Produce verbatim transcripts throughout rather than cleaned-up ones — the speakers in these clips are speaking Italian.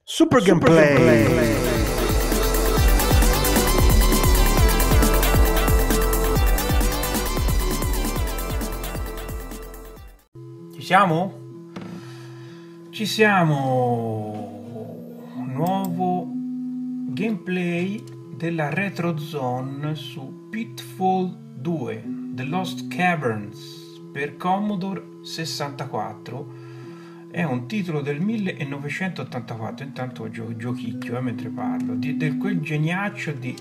Super Gameplay. Ci siamo? Ci siamo! Nuovo gameplay della Retro Zone su Pitfall due The Lost Caverns per Commodore sessantaquattro. È un titolo del millenovecentottantaquattro. Intanto gio- giochicchio eh, mentre parlo di del quel geniaccio di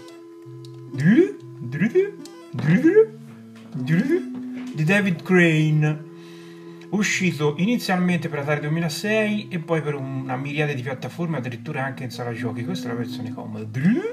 di David Crane, uscito inizialmente per Atari duemilasei e poi per una miriade di piattaforme, addirittura anche in sala giochi. Questa è la versione Commodore.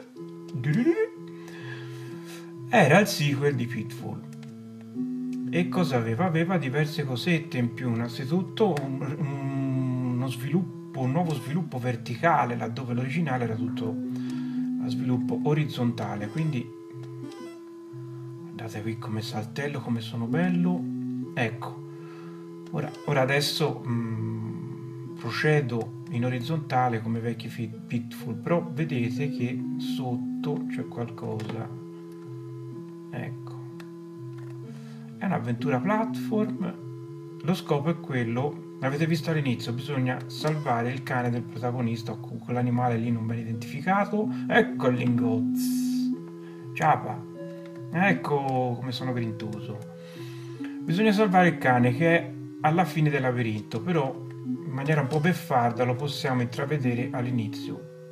Era il sequel di Pitfall. E cosa aveva? Aveva diverse cosette in più. Innanzitutto un, un, uno sviluppo, un nuovo sviluppo verticale, laddove l'originale era tutto a sviluppo orizzontale. Quindi guardate qui come saltello, come sono bello. Ecco. Ora, ora adesso mh, procedo in orizzontale come vecchi Pitfall, però vedete che sotto c'è qualcosa. Ecco. È un'avventura platform. Lo scopo è quello, l'avete visto all'inizio, bisogna salvare il cane del protagonista o con quell'animale lì non ben identificato. Ecco il Lingoz. Ciapa. Ecco come sono grintoso. Bisogna salvare il cane che è alla fine del labirinto, però in maniera un po' beffarda lo possiamo intravedere all'inizio.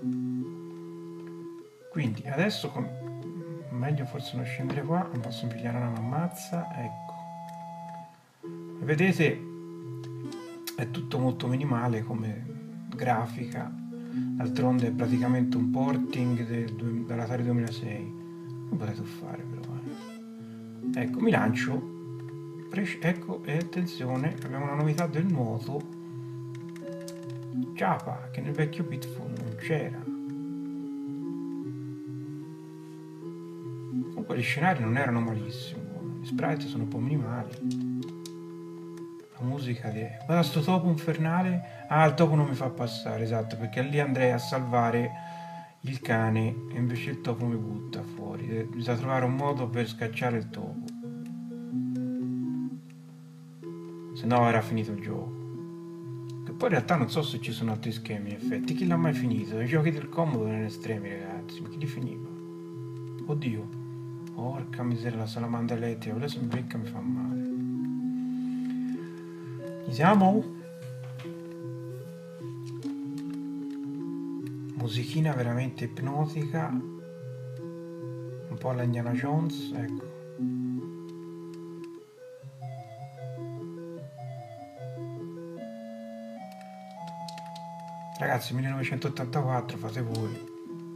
Quindi adesso con... meglio forse non scendere qua, non posso pigliare una mammazza. Ecco, vedete, è tutto molto minimale come grafica, d'altronde è praticamente un porting del, dell'Atari duemilasei. Non potete fare però eh. Ecco, mi lancio. Ecco, e attenzione, abbiamo una novità del nuoto. Ciapa, che nel vecchio Pitfall non c'era. Comunque gli scenari non erano malissimo, gli sprite sono un po' minimali. La musica di... guarda sto topo infernale. Ah, il topo non mi fa passare, esatto, perché lì andrei a salvare il cane e invece il topo mi butta fuori. Bisogna trovare un modo per scacciare il topo, se no era finito il gioco. Che poi in realtà non so se ci sono altri schemi in effetti. Chi l'ha mai finito? I giochi del Commodore in estremi, ragazzi, ma chi li finiva? Oddio, porca miseria, la salamandra elettrica, adesso mi becca, mi fa male. Ci siamo? Musichina veramente ipnotica, un po' alla Indiana Jones, ecco. Ragazzi, millenovecentottantaquattro, fate voi.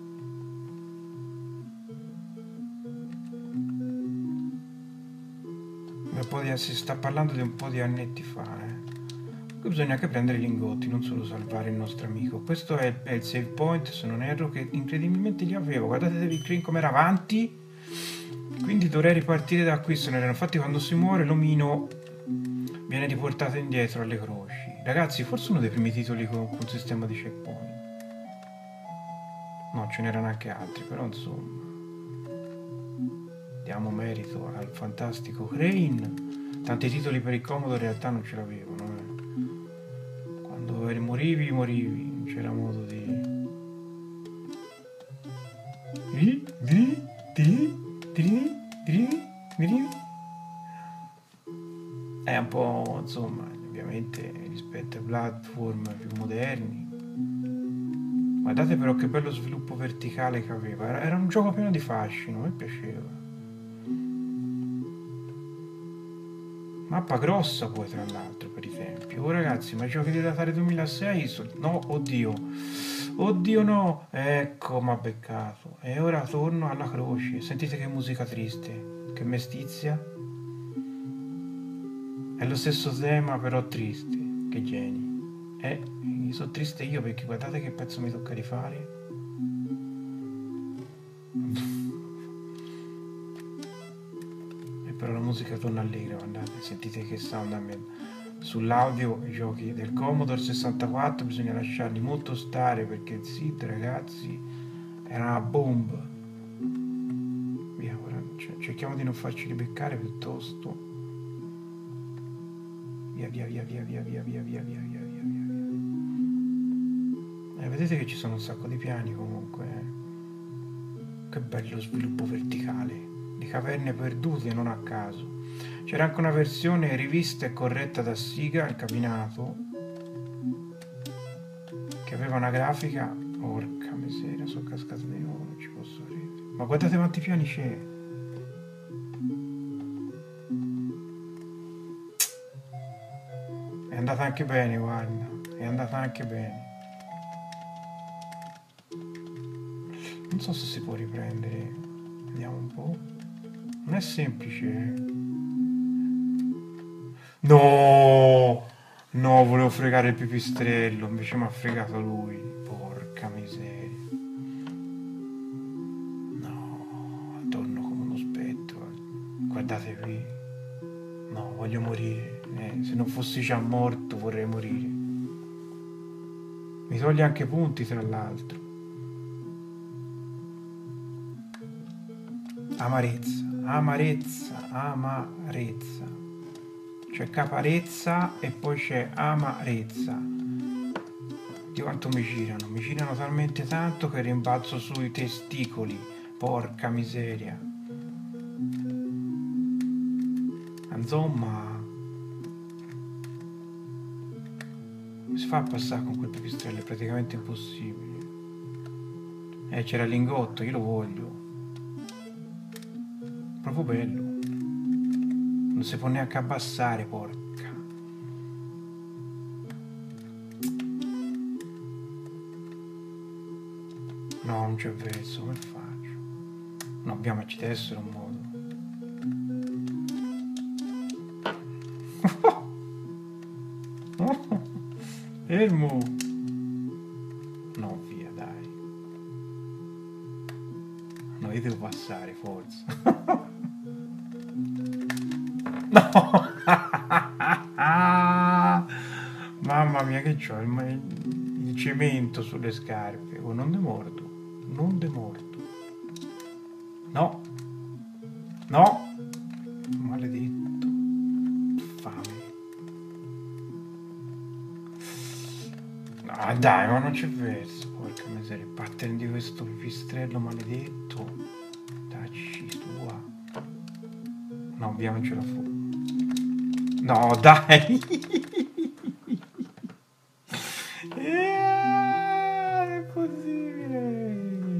Un po' di, si sta parlando di un po' di annetti fa, eh. Qui bisogna anche prendere i lingotti, non solo salvare il nostro amico. Questo è, è il save point, se non erro, che incredibilmente li avevo. Guardate David Crane come era avanti. Quindi dovrei ripartire da qui, se non erro. Infatti quando si muore l'omino viene riportato indietro alle croci. Ragazzi, forse uno dei primi titoli con, con sistema di checkpoint. No, ce n'erano anche altri, però insomma. Diamo merito al fantastico Crane. Tanti titoli per il Commodore in realtà non ce l'avevano. Eh. Quando morivi, morivi. Non c'era modo di... È un po', insomma, ovviamente rispetto ai platform più moderni. Guardate però che bello sviluppo verticale che aveva. Era, era un gioco pieno di fascino, mi piaceva. Mappa grossa poi, tra l'altro, per i tempi. Oh ragazzi, ma i giochi di Atari duemilasei so... no, oddio. Oddio no. Ecco, ma beccato. E ora torno alla croce. Sentite che musica triste, che mestizia. È lo stesso tema però triste. Che geni. Eh, sono triste io perché guardate che pezzo mi tocca rifare. Però la musica torna allegra, guardate, sentite che sound ambient. sull'audio i giochi del Commodore sessantaquattro bisogna lasciarli molto stare perché il S I D, ragazzi, era una bomba. Via, ora cerchiamo di non farci ribeccare piuttosto. Via, via, via, via, via, via, via, via, via, via, via, via. Eh, vedete che ci sono un sacco di piani comunque. Eh. Che bello sviluppo verticale. Di caverne perdute non a caso. C'era anche una versione rivista e corretta da Sega, il cabinato, che aveva una grafica. Porca miseria, sono cascato di nuovo, non ci posso credere. Ma guardate quanti piani c'è. È andata anche bene, guarda. È andata anche bene. Non so se si può riprendere. Vediamo un po'. Non è semplice, eh. No! No, volevo fregare il pipistrello, invece mi ha fregato lui. Porca miseria. No, torno come uno spettro. Guardate qui. No, voglio morire. Eh, se non fossi già morto vorrei morire. Mi toglie anche punti, tra l'altro. Amarezza, amarezza, amarezza. C'è caparezza e poi c'è amarezza. Di quanto mi girano? Mi girano talmente tanto che rimbalzo sui testicoli. Porca miseria. Insomma, si fa passare con quel pipistrello, è praticamente impossibile. Eh, c'era il lingotto, io lo voglio. Proprio bello. Non si può neanche abbassare, porca. No, non c'è verso, come faccio? No, dobbiamo accedere un modo. Fermo. No, via, dai. No, io devo passare, forza. No. Mamma mia, che c'ho il, il cemento sulle scarpe. Oh, non demordo. Non demordo. No. No. Maledetto. Fame. Ah, dai, ma non c'è verso. Porca miseria. Il pattern di questo pipistrello maledetto. Dacci sua. No, via, non ce la fu. No, dai. È possibile.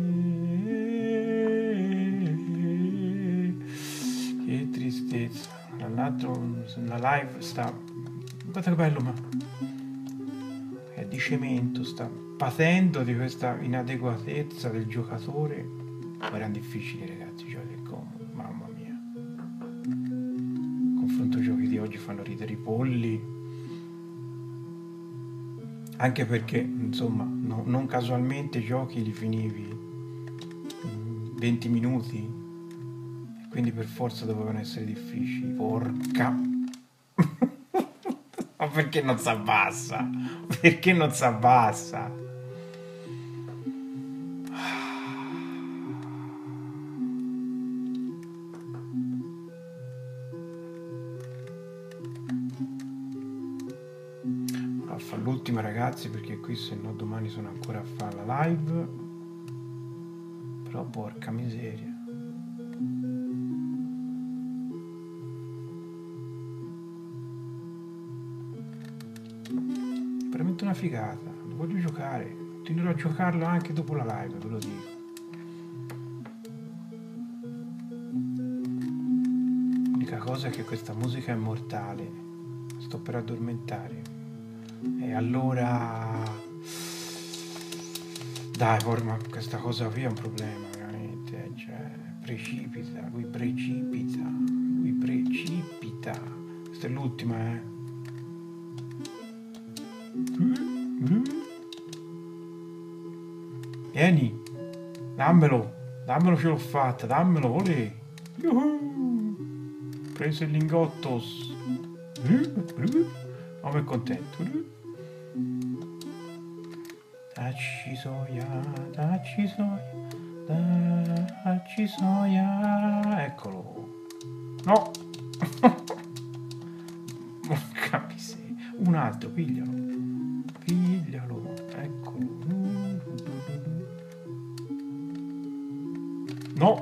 Che tristezza. L'altro, la live sta. Guarda che bello, ma è di cemento, sta patendo di questa inadeguatezza del giocatore. Ma erano difficili, ragazzi, i giochi del Commodore, mamma mia. Confronto ai giochi di oggi fanno ridere i polli. Anche perché, insomma, no, non casualmente i giochi li finivi in venti minuti, quindi per forza dovevano essere difficili. Porca. Ma perché non si abbassa? Perché non si abbassa? A fare l'ultima, ragazzi, perché qui se no domani sono ancora a fare la live. Però porca miseria. Veramente una figata, lo voglio giocare, continuerò a giocarlo anche dopo la live, ve lo dico. L'unica cosa è che questa musica è mortale, sto per addormentare. E allora dai, ma questa cosa qui è un problema veramente, cioè precipita, lui precipita, lui precipita. Questa è l'ultima, eh. Vieni, dammelo, dammelo, ce l'ho fatta, dammelo, olè. Yuhu. Preso il lingotto. Come è contento. Dacci soia, dacci soia, dacci soia. Eccolo. No. Porca miseria. Un altro, piglialo. Piglialo. Eccolo. No.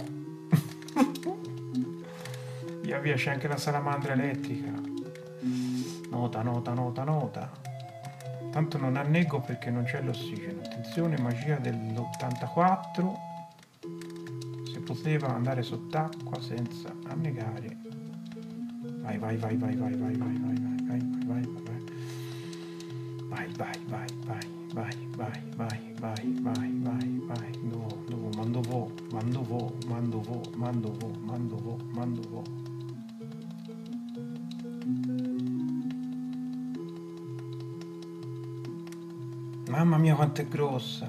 Via via, c'è anche la salamandra elettrica. Nota, nota, nota, nota. Tanto non annego perché non c'è l'ossigeno. Attenzione, magia dell'ottantaquattro. Se poteva andare sott'acqua senza annegare. Vai, vai, vai, vai, vai, vai, vai, vai, vai, vai, vai, vai. Vai, vai, vai, vai, vai, vai, vai, vai, vai, vai, vai. No, no, mando vo, mando vo, mando vo, mando vo, mando vo, mando vo. Mamma mia quanto è grossa.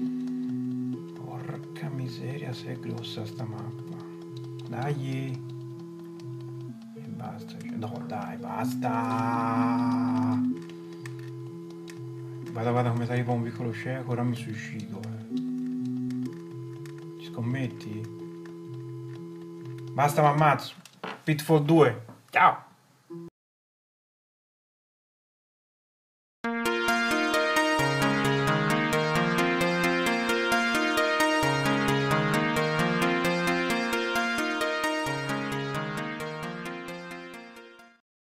Porca miseria se è grossa sta mappa. Dai. E basta. No dai basta. Vado vado come sai un piccolo cieco. Ora mi suicido eh. Ci scommetti? Basta m'ammazzo. Pitfall due. Ciao.